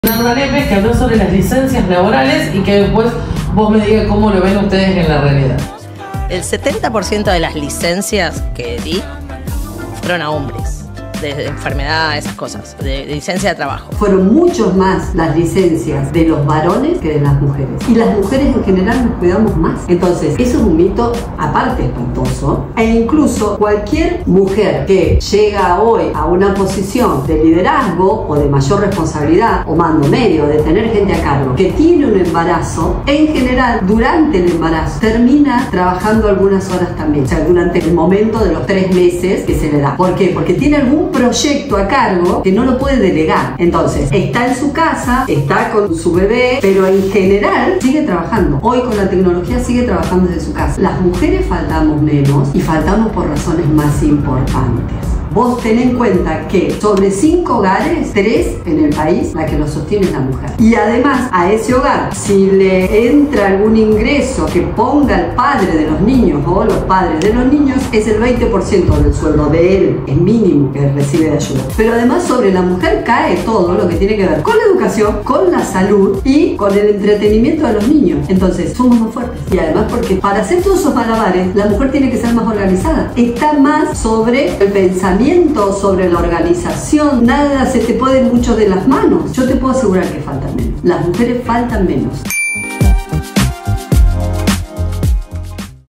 Narda Lépez, que habló sobre las licencias laborales y que después vos me digas cómo lo ven ustedes en la realidad. El 70% de las licencias que di fueron a hombres, de enfermedad, esas cosas, de licencia de trabajo. Fueron muchos más las licencias de los varones que de las mujeres. Y las mujeres en general nos cuidamos más. Entonces, eso es un mito aparte espantoso. E incluso cualquier mujer que llega hoy a una posición de liderazgo o de mayor responsabilidad o mando medio, de tener gente a cargo, que tiene un embarazo, en general, durante el embarazo, termina trabajando algunas horas también. O sea, durante el momento de los 3 meses que se le da. ¿Por qué? Porque tiene algún proyecto a cargo que no lo puede delegar. Entonces, está en su casa, está con su bebé, pero en general sigue trabajando. Hoy con la tecnología sigue trabajando desde su casa. Las mujeres faltamos menos y faltamos por razones más importantes. Vos ten en cuenta que sobre 5 hogares, 3 en el país, la que lo sostiene es la mujer. Y además, a ese hogar, si le entra algún ingreso que ponga el padre de los niños o los padres de los niños, es el 20% del sueldo de él, es mínimo que recibe de ayuda. Pero además sobre la mujer cae todo lo que tiene que ver con la educación, con la salud y con el entretenimiento de los niños. Entonces, somos más fuertes. Y además porque para hacer todos esos malabares, la mujer tiene que ser más organizada. Está más sobre el pensamiento, sobre la organización, nada se te puede mucho de las manos. Yo te puedo asegurar que faltan menos. Las mujeres faltan menos.